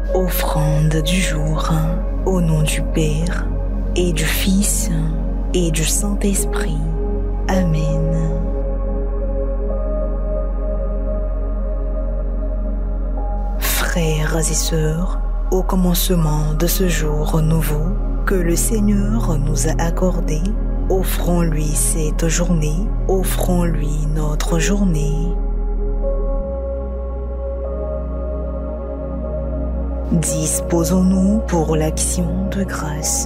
Offrande du jour, au nom du Père, et du Fils, et du Saint-Esprit. Amen. Frères et sœurs, au commencement de ce jour nouveau que le Seigneur nous a accordé, offrons-lui cette journée, offrons-lui notre journée. Disposons-nous pour l'action de grâce.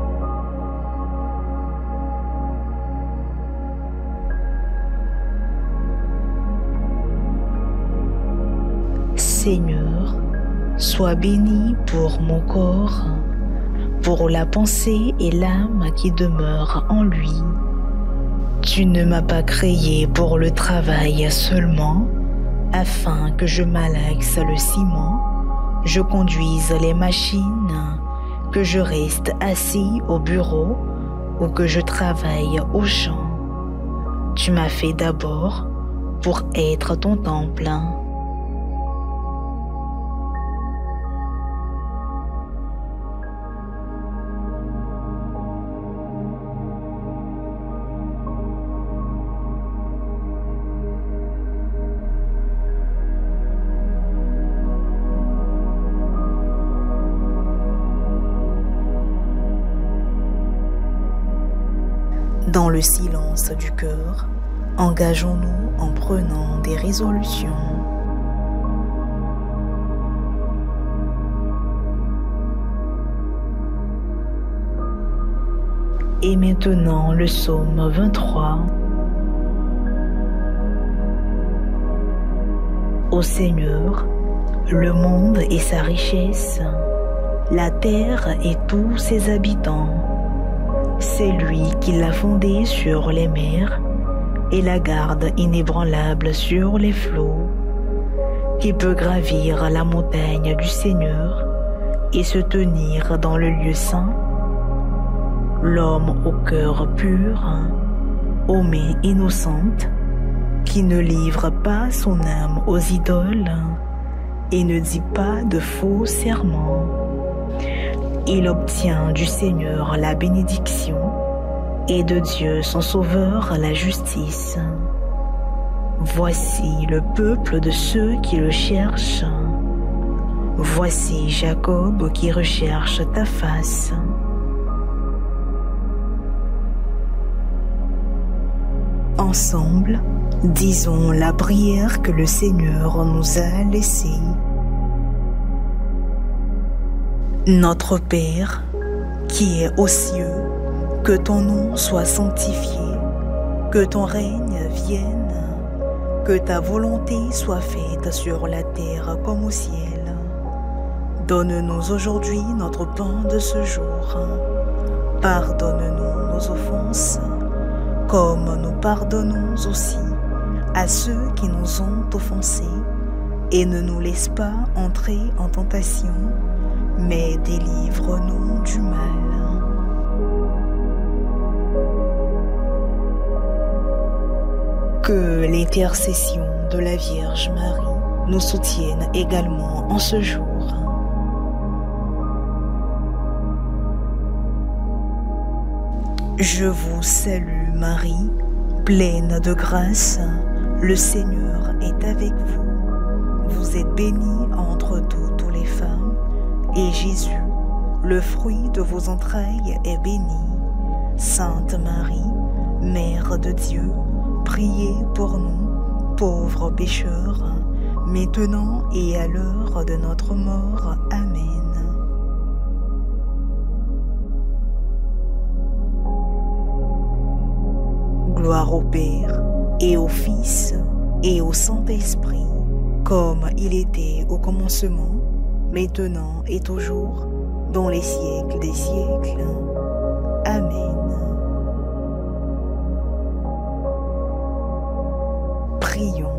Seigneur, sois béni pour mon corps, pour la pensée et l'âme qui demeurent en lui. Tu ne m'as pas créé pour le travail seulement, afin que je malaxe le ciment, je conduise les machines, que je reste assis au bureau ou que je travaille au champ. Tu m'as fait d'abord pour être ton temple. Dans le silence du cœur, engageons-nous en prenant des résolutions. Et maintenant le psaume 23. Ô Seigneur, le monde et sa richesse, la terre et tous ses habitants. C'est lui qui l'a fondée sur les mers et la garde inébranlable sur les flots, qui peut gravir la montagne du Seigneur et se tenir dans le lieu saint. L'homme au cœur pur, aux mains innocentes, qui ne livre pas son âme aux idoles et ne dit pas de faux serments. Il obtient du Seigneur la bénédiction et de Dieu son Sauveur la justice. Voici le peuple de ceux qui le cherchent. Voici Jacob qui recherche ta face. Ensemble, disons la prière que le Seigneur nous a laissée. Notre Père, qui es aux cieux, que ton nom soit sanctifié, que ton règne vienne, que ta volonté soit faite sur la terre comme au ciel. Donne-nous aujourd'hui notre pain de ce jour. Pardonne-nous nos offenses, comme nous pardonnons aussi à ceux qui nous ont offensés, et ne nous laisse pas entrer en tentation, mais délivre-nous du mal. Que l'intercession de la Vierge Marie nous soutienne également en ce jour. Je vous salue Marie, pleine de grâce, le Seigneur est avec vous. Vous êtes bénie entre toutes les femmes, et Jésus, le fruit de vos entrailles, est béni. Sainte Marie, Mère de Dieu, priez pour nous, pauvres pécheurs, maintenant et à l'heure de notre mort. Amen. Gloire au Père, et au Fils, et au Saint-Esprit, comme il était au commencement, maintenant et toujours, dans les siècles des siècles. Amen. Prions.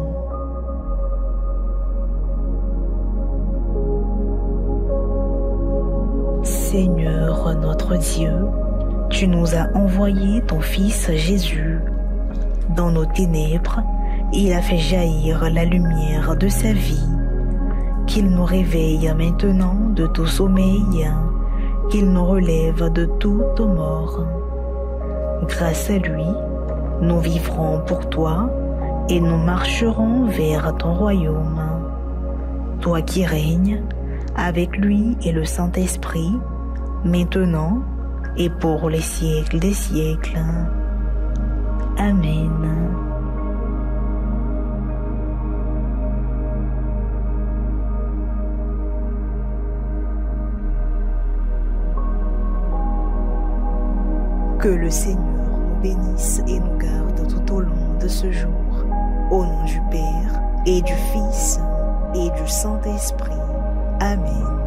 Seigneur notre Dieu, tu nous as envoyé ton Fils Jésus. Dans nos ténèbres, il a fait jaillir la lumière de sa vie. qu'il nous réveille maintenant de tout sommeil, qu'il nous relève de toute mort. Grâce à lui, nous vivrons pour toi et nous marcherons vers ton royaume. Toi qui règnes avec lui et le Saint-Esprit, maintenant et pour les siècles des siècles. Amen. Que le Seigneur nous bénisse et nous garde tout au long de ce jour. Au nom du Père et du Fils et du Saint-Esprit. Amen.